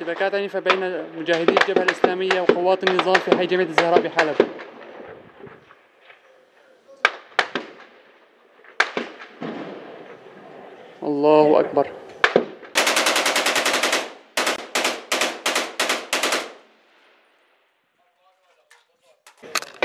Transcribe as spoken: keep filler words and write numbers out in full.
اشتباكات عنيفة بين مجاهدي الجبهة الإسلامية وقوات النظام في حي جامعة الزهراء بحلب. الله أكبر.